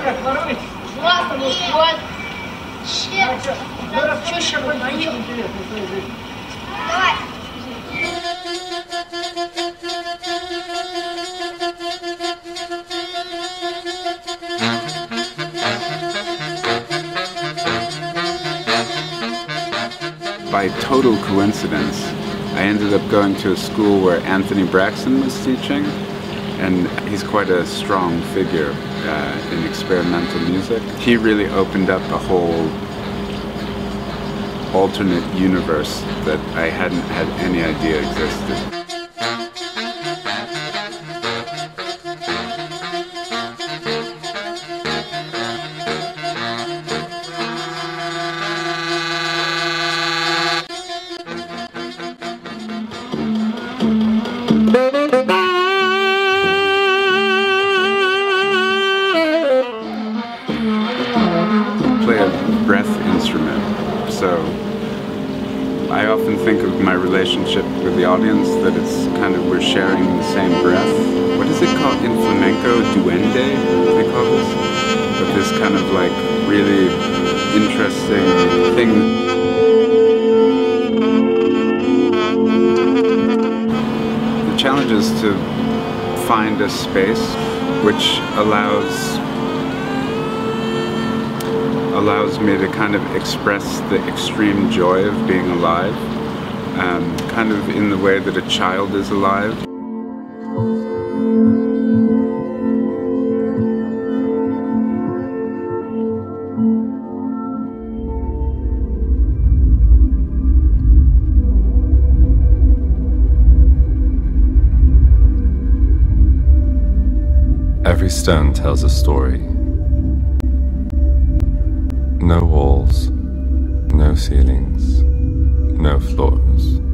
Давай. By total coincidence, I ended up going to a school where Anthony Braxton was teaching, and he's quite a strong figure in experimental music. He really opened up a whole alternate universe that I hadn't had any idea existed. Play a breath instrument, so I often think of my relationship with the audience that it's kind of we're sharing the same breath. What is it called in flamenco? Duende, they call this? But this kind of like really interesting thing. The challenge is to find a space which allows me to kind of express the extreme joy of being alive, kind of in the way that a child is alive. Every stone tells a story. No walls, no ceilings, no floors.